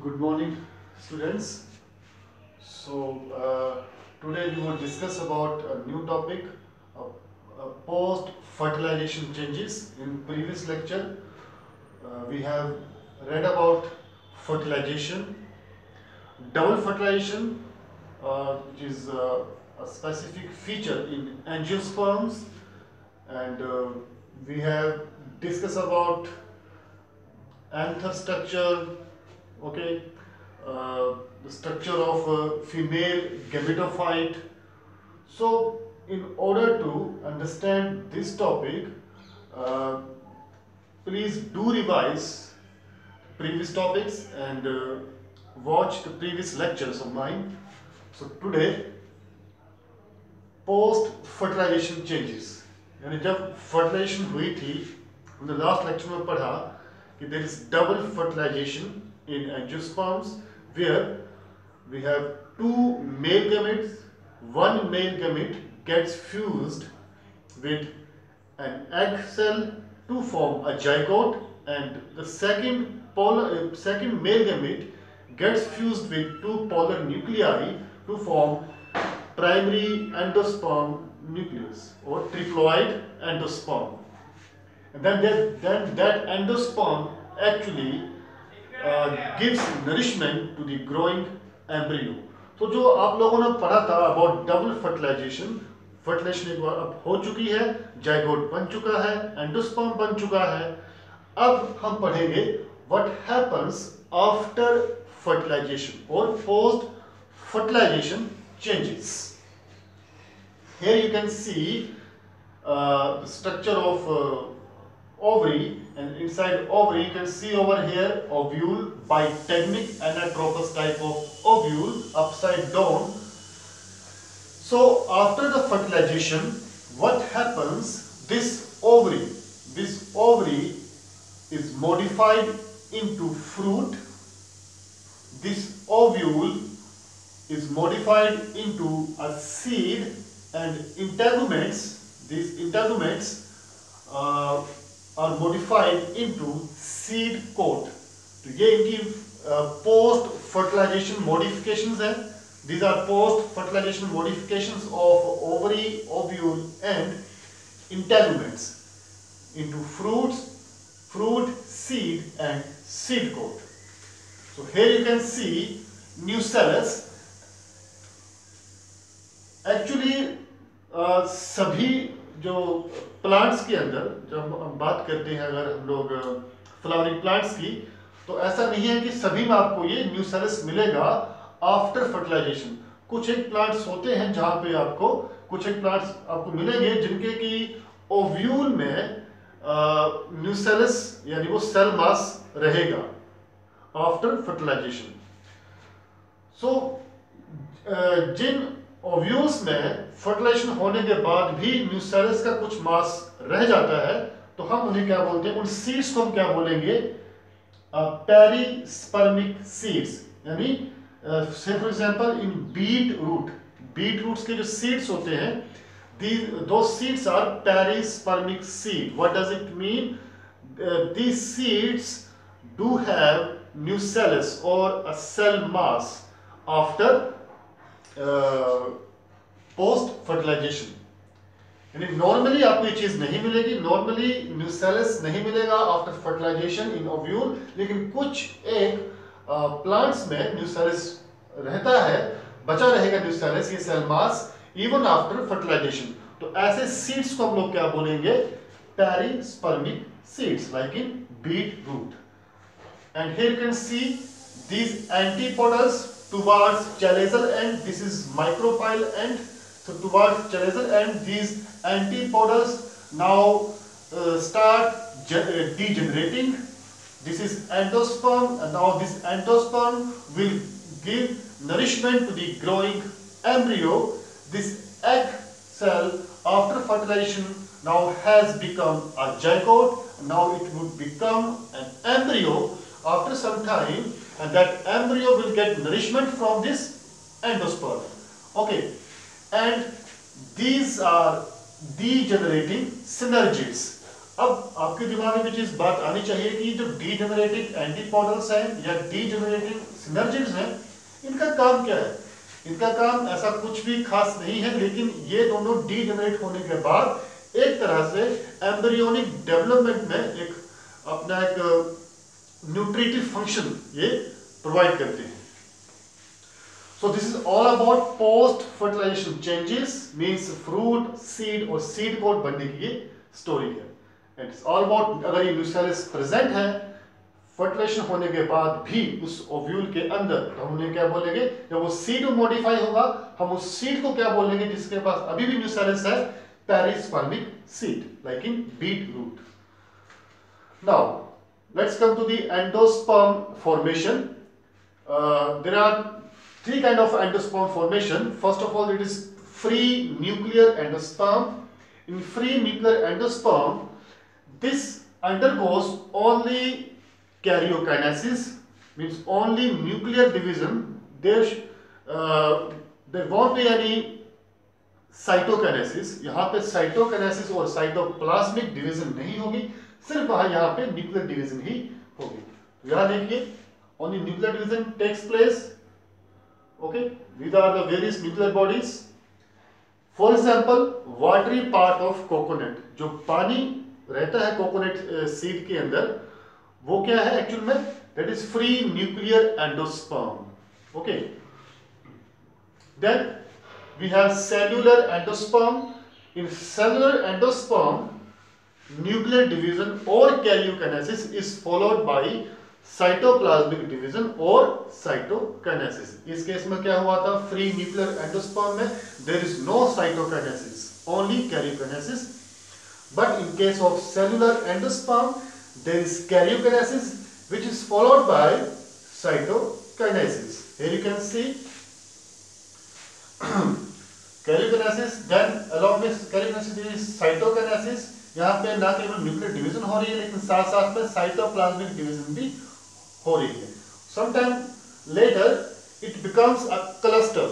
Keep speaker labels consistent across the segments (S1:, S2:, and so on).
S1: Good morning, students. Today we will discuss about a new topic, post-fertilization changes. In previous lecture, we have read about fertilization, double fertilization, which is a specific feature in angiosperms, and we have discussed about anther structure, okay, the structure of female gametophyte. So in order to understand this topic, uh, please do revise previous topics and watch the previous lectures of mine. So today, post fertilization changes, यानी जब fertilization हुई थी, हमने last lecture में पढ़ा कि there is double fertilization in angiosperms where we have two male gametes. One male gamete gets fused with an egg cell to form a zygote, and the second male gamete gets fused with two polar nuclei to form primary endosperm nucleus or triploid endosperm. And then that endosperm actually gives nourishment to the growing embryo. तो जो आप लोगों ने पढ़ा था about double fertilization, fertilisation एक बार अब हो चुकी है, जाइगोट बन चुका है, एंडोस्पर्म बन चुका है. अब हम पढ़ेंगे what happens after fertilization or post fertilization changes. Here you can see the structure of ovary, and inside ovary you can see over here ovule, bitegmic anatropous type of ovule, upside down. So after the fertilization, what happens? This ovary is modified into fruit. This ovule is modified into a seed, and integuments, these integuments are modified into seed coat. तो ये इनकी post fertilization modifications हैं. These are post fertilization modifications of ovary, ovule and integuments into fruit, seed and seed coat. So here you can see nucellus. Actually सभी जो plants के अंदर जब हम बात करते हैं, अगर हम लोग फ्लावरिंग प्लांट्स की, तो ऐसा नहीं है कि सभी में आपको ये न्यूसेलस मिलेगा आफ्टर फर्टिलाइजेशन. कुछ एक प्लांट्स होते हैं जहां पे आपको कुछ एक प्लांट्स आपको मिलेंगे जिनके की ओव्यूल में न्यूसेलस यानी वो सेल मास रहेगा आफ्टर फर्टिलाइजेशन. सो जिन ओव्यूल्स में फर्टिलाइजेशन होने के बाद भी न्यूसेलस का कुछ मास रह जाता है, तो हम उन्हें क्या बोलते हैं, उन सीड्स को हम क्या बोलेंगे, पेरिस्पर्मिक सीड्स. यानी से for example in beet roots के जो सीड्स होते हैं, those seeds are perispermic seed. What does it mean? These seeds do have nucellus or a cell mass after post fertilization. यानी नॉर्मली आपको ये चीज नहीं मिलेगी, नॉर्मली न्यूसेलस नहीं मिलेगा आफ्टर फर्टिलाइजेशन इन ओव्यूल, लेकिन कुछ एक प्लांट्स में न्यूसेलस रहता है, बचा रहेगा न्यूसेलस, ये cell mass even after fertilization. तो ऐसे सीड्स को हम लोग क्या बोलेंगे, perispermic seeds, like in beet root. And here you can see these antipodals towards chalazal end. This is micropyle end. So towards chalazal end, these antipodals now start degenerating. This is endosperm, and now this endosperm will give nourishment to the growing embryo. This egg cell after fertilization now has become a zygote. Now it would become an embryo after some time, and that embryo will get nourishment from this endosperm. Okay, and these are degenerating synergids. अब आपके दिमाग में भी चीज बात आनी चाहिए कि जो डीजेनरेटिंग एंटीपोडल्स हैं या डीजेनरेटिंग सिनर्जिड्स हैं, इनका काम क्या है? इनका काम ऐसा कुछ भी खास नहीं है, लेकिन ये दोनों डीजेनरेट होने के बाद एक तरह से एम्ब्रियोनिक डेवलपमेंट में एक अपना एक न्यूट्रिटिव फंक्शन ये प्रोवाइड करते हैं. So this is all about post fertilization changes, means fruit, seed और seed coat बनने की ये स्टोरी है. And it's all about अगर ये न्यूसेलिस प्रेजेंट है फर्टिलाइजेशन होने के बाद भी उस ओव्यूल के अंदर, तो हम उन्हें क्या बोलेंगे? जब वो सीड मॉडिफाई होगा हम उस सीड को क्या बोलेंगे जिसके पास अभी भी न्यूसेलिस है? Perispermic seed, like in beet root. Now let's come to the endosperm formation. There are three kind of endosperm formation. First of all, it is free nuclear endosperm. In free nuclear endosperm, this undergoes only karyokinesis, means only nuclear division. There won't be any cytokinesis. यहाँ पे cytokinesis और cytoplasmic division नहीं होगी, सिर्फ यहाँ पे nuclear division ही होगी. यहाँ देखिए, only nuclear division takes place. Okay, these are the various nuclear bodies. For example, watery part of coconut, जो पानी रहता है कोकोनट सीड के अंदर, वो क्या है एक्चुअल में? That is free nuclear endosperm. Okay. Then we have cellular endosperm. In cellular endosperm, nuclear division or karyokinesis is followed by cytoplasmic division और साइटोकाइनेसिस. इस केस में क्या हुआ था? फ्री न्यूक्लियर एंडोस्पर्म में there is no cytokinesis, only karyokinesis. But in case of cellular endosperm there is karyokinesis which is followed by cytokinesis. Here you can see karyokinesis, then along with karyokinesis there is cytokinesis. यहाँ पे ना केवल nuclear division हो रही है, लेकिन साथ साथ में साइटोप्लाज्मिक डिवीजन भी हो रही है. Sometime later it becomes a cluster,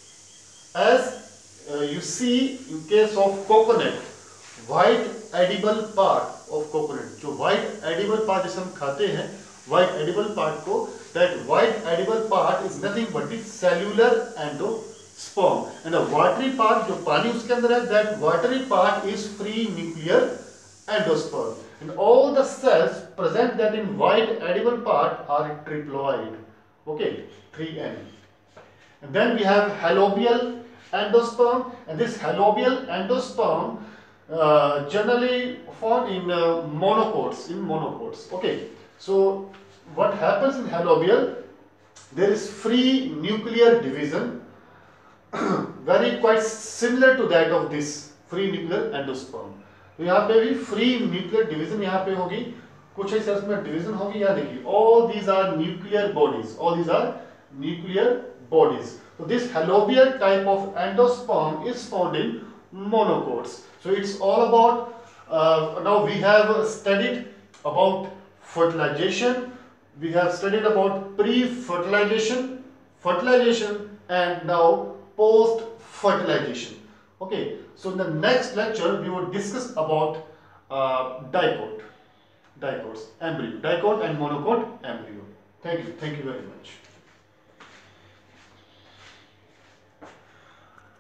S1: as you see in case of coconut, white edible part of coconut, जो white edible part जिसे हम खाते हैं, white edible part को, that white edible part is nothing but the cellular endosperm, and the watery part जो पानी उसके अंदर है, that watery part is free nuclear endosperm. And all the cells present that in white edible part are triploid. Okay, 3N. And then we have halobial endosperm, and this halobial endosperm generally found in monocots. In monocots. Okay. So what happens in halobial? There is free nuclear division, very quite similar to that of this free nuclear endosperm. तो यहाँ पे भी free nuclear division यहाँ पे होगी, कुछ ही sales में division होगी. यहाँ देखिए, all these are nuclear bodies. All these are nuclear bodies. So this halobial type of endosperm is found in monocots. So it's all about now we have studied about fertilization, we have studied about pre-fertilization, fertilization, and now post-fertilization. Okay, so in the next lecture we will discuss about dicots, embryo, dicot and monocot embryo. Thank you very much.